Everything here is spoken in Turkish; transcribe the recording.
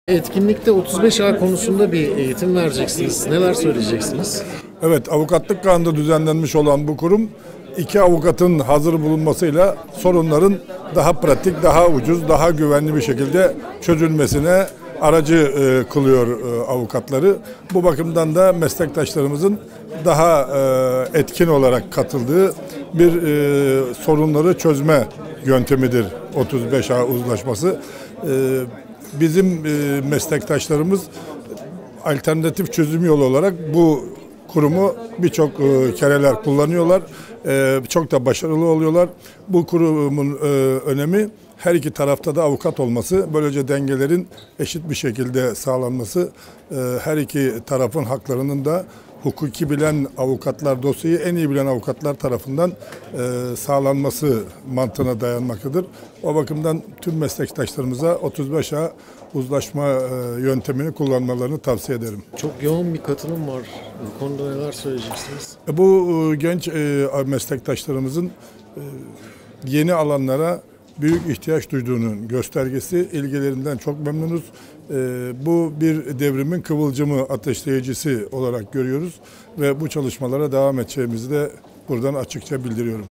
Etkinlikte 35A konusunda bir eğitim vereceksiniz. Neler söyleyeceksiniz? Evet, avukatlık kanunu düzenlenmiş olan bu kurum, iki avukatın hazır bulunmasıyla sorunların daha pratik, daha ucuz, daha güvenli bir şekilde çözülmesine aracı kılıyor avukatları. Bu bakımdan da meslektaşlarımızın daha etkin olarak katıldığı bir sorunları çözme yöntemidir 35A uzlaşması. Bizim meslektaşlarımız alternatif çözüm yolu olarak bu kurumu birçok kereler kullanıyorlar. Çok da başarılı oluyorlar. Bu kurumun önemi her iki tarafta da avukat olması, böylece dengelerin eşit bir şekilde sağlanması, her iki tarafın haklarının da hukuki bilen avukatlar, dosyayı en iyi bilen avukatlar tarafından sağlanması mantığına dayanmaktadır. O bakımdan tüm meslektaşlarımıza 35A uzlaşma yöntemini kullanmalarını tavsiye ederim. Çok yoğun bir katılım var. Bu konuda neler söyleyeceksiniz? Bu genç meslektaşlarımızın yeni alanlara büyük ihtiyaç duyduğunun göstergesi, ilgilerinden çok memnunuz. Bu bir devrimin kıvılcımı, ateşleyicisi olarak görüyoruz ve bu çalışmalara devam edeceğimizi de buradan açıkça bildiriyorum.